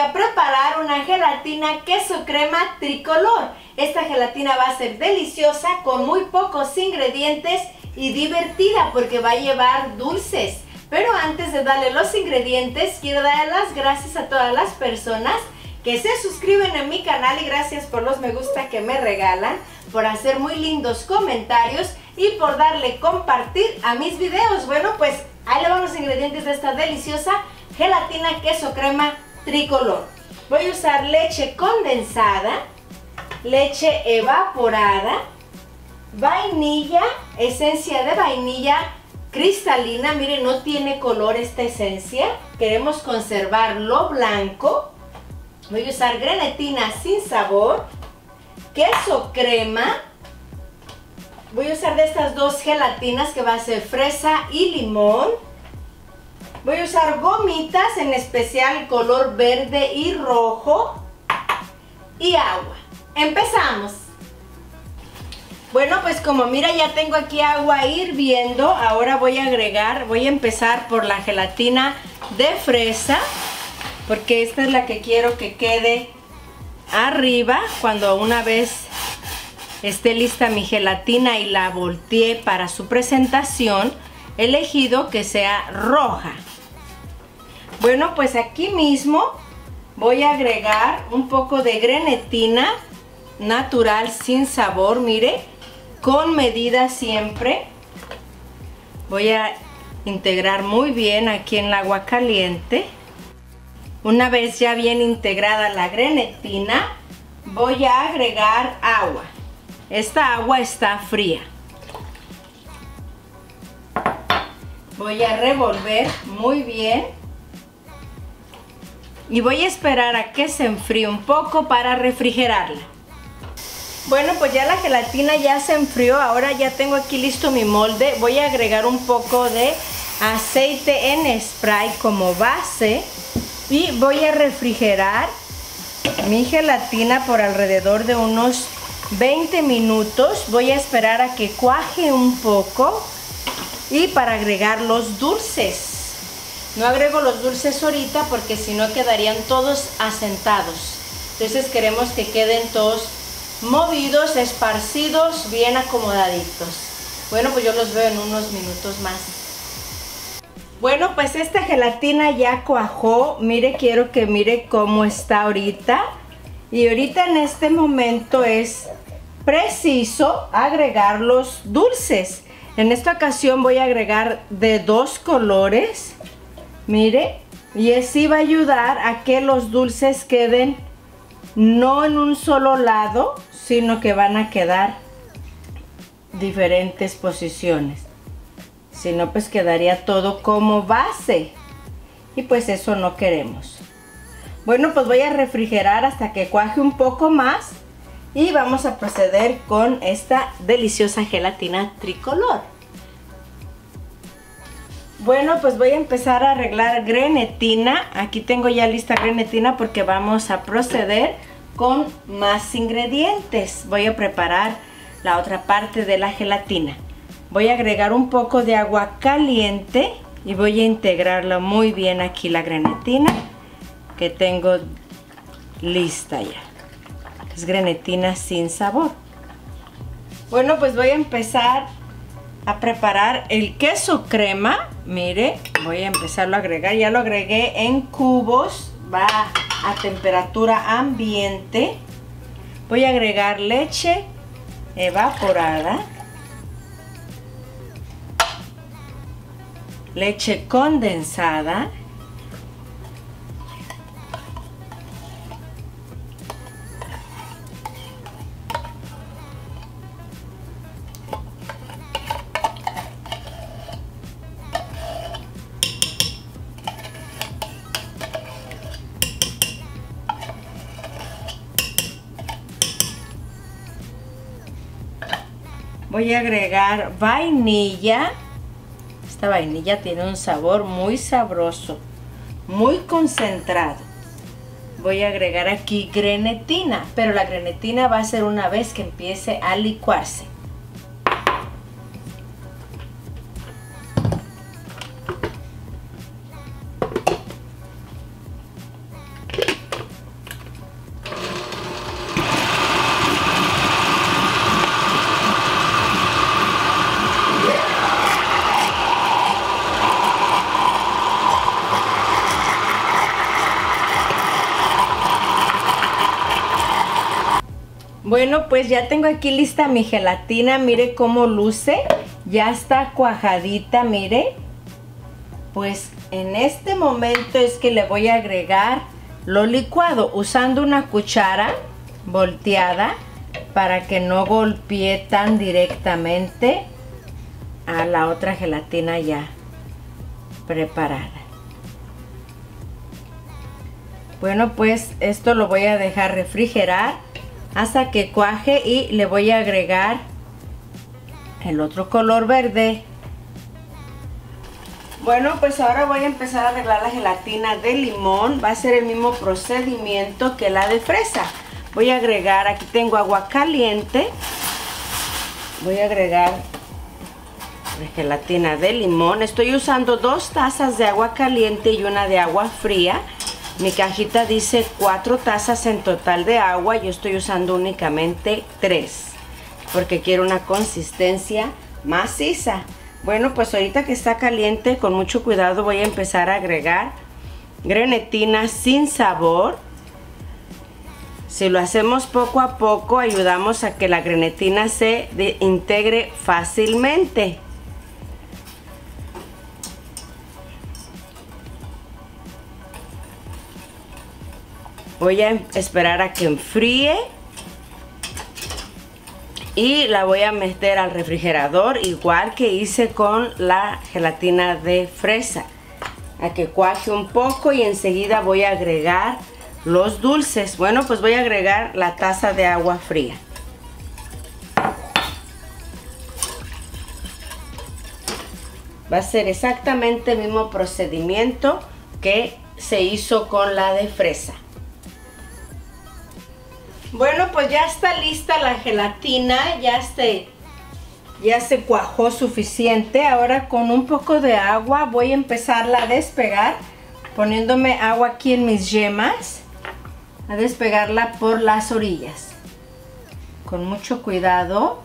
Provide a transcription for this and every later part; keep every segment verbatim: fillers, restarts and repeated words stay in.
a preparar una gelatina queso crema tricolor. Esta gelatina va a ser deliciosa con muy pocos ingredientes y divertida porque va a llevar dulces. Pero antes de darle los ingredientes, quiero dar las gracias a todas las personas que se suscriben a mi canal y gracias por los me gusta que me regalan, por hacer muy lindos comentarios y por darle compartir a mis videos. Bueno, pues ahí le van los ingredientes de esta deliciosa gelatina queso crema tricolor. Voy a usar leche condensada, leche evaporada, vainilla, esencia de vainilla cristalina. Miren, no tiene color esta esencia, queremos conservar lo blanco. Voy a usar grenetina sin sabor, queso crema. Voy a usar de estas dos gelatinas que va a ser fresa y limón. Voy a usar gomitas, en especial color verde y rojo. Y agua. Empezamos. Bueno, pues como mira, ya tengo aquí agua hirviendo. Ahora voy a agregar, voy a empezar por la gelatina de fresa, porque esta es la que quiero que quede arriba cuando una vez esté lista mi gelatina y la volteé para su presentación. He elegido que sea roja. Bueno, pues aquí mismo voy a agregar un poco de grenetina natural sin sabor, mire, con medida siempre. Voy a integrar muy bien aquí en el agua caliente. Una vez ya bien integrada la grenetina, voy a agregar agua. Esta agua está fría. Voy a revolver muy bien. Y voy a esperar a que se enfríe un poco para refrigerarla. Bueno, pues ya la gelatina ya se enfrió. Ahora ya tengo aquí listo mi molde. Voy a agregar un poco de aceite en spray como base. Y voy a refrigerar mi gelatina por alrededor de unos veinte minutos. Voy a esperar a que cuaje un poco y para agregar los dulces. No agrego los dulces ahorita porque si no quedarían todos asentados. Entonces queremos que queden todos movidos, esparcidos, bien acomodaditos. Bueno, pues yo los veo en unos minutos más. Bueno, pues esta gelatina ya cuajó. Mire, quiero que mire cómo está ahorita. Y ahorita en este momento es preciso agregar los dulces. En esta ocasión voy a agregar de dos colores. Mire, y así va a ayudar a que los dulces queden no en un solo lado, sino que van a quedar diferentes posiciones. Si no, pues quedaría todo como base. Y pues eso no queremos. Bueno, pues voy a refrigerar hasta que cuaje un poco más. Y vamos a proceder con esta deliciosa gelatina tricolor. Bueno, pues voy a empezar a arreglar grenetina. Aquí tengo ya lista grenetina porque vamos a proceder con más ingredientes. Voy a preparar la otra parte de la gelatina. Voy a agregar un poco de agua caliente y voy a integrarla muy bien aquí la grenetina que tengo lista ya. Es grenetina sin sabor. Bueno, pues voy a empezar a preparar el queso crema. Mire, voy a empezarlo a agregar. Ya lo agregué en cubos. Va a temperatura ambiente. Voy a agregar leche evaporada, leche condensada, voy a agregar vainilla. Esta vainilla tiene un sabor muy sabroso, muy concentrado. Voy a agregar aquí grenetina, pero la grenetina va a ser una vez que empiece a licuarse. Bueno, pues ya tengo aquí lista mi gelatina, mire cómo luce, ya está cuajadita, mire. Pues en este momento es que le voy a agregar lo licuado usando una cuchara volteada para que no golpee tan directamente a la otra gelatina ya preparada. Bueno, pues esto lo voy a dejar refrigerar hasta que cuaje y le voy a agregar el otro color verde. Bueno, pues ahora voy a empezar a arreglar la gelatina de limón. Va a ser el mismo procedimiento que la de fresa. Voy a agregar, aquí tengo agua caliente. Voy a agregar la gelatina de limón. Estoy usando dos tazas de agua caliente y una de agua fría. Mi cajita dice cuatro tazas en total de agua. Yo estoy usando únicamente tres porque quiero una consistencia maciza. Bueno, pues ahorita que está caliente, con mucho cuidado voy a empezar a agregar grenetina sin sabor. Si lo hacemos poco a poco, ayudamos a que la grenetina se integre fácilmente. Voy a esperar a que enfríe y la voy a meter al refrigerador, igual que hice con la gelatina de fresa, a que cuaje un poco y enseguida voy a agregar los dulces. Bueno, pues voy a agregar la taza de agua fría. Va a ser exactamente el mismo procedimiento que se hizo con la de fresa. Bueno, pues ya está lista la gelatina, ya se, ya se cuajó suficiente. Ahora con un poco de agua voy a empezarla a despegar, poniéndome agua aquí en mis yemas, a despegarla por las orillas. Con mucho cuidado.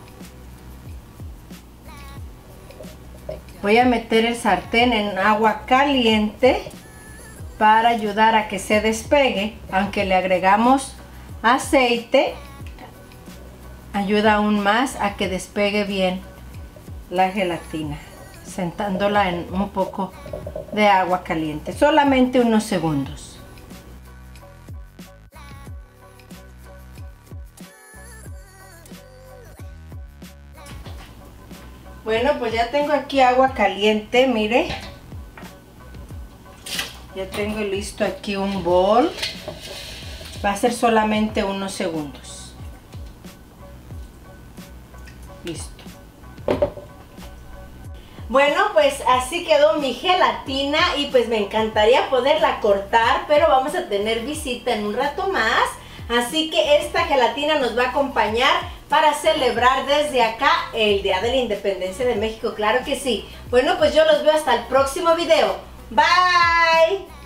Voy a meter el sartén en agua caliente para ayudar a que se despegue, aunque le agregamos aceite, ayuda aún más a que despegue bien la gelatina, sentándola en un poco de agua caliente, solamente unos segundos. Bueno, pues ya tengo aquí agua caliente, mire. Ya tengo listo aquí un bol. Va a ser solamente unos segundos. Listo. Bueno, pues así quedó mi gelatina y pues me encantaría poderla cortar, pero vamos a tener visita en un rato más. Así que esta gelatina nos va a acompañar para celebrar desde acá el Día de la Independencia de México. Claro que sí. Bueno, pues yo los veo hasta el próximo video. Bye.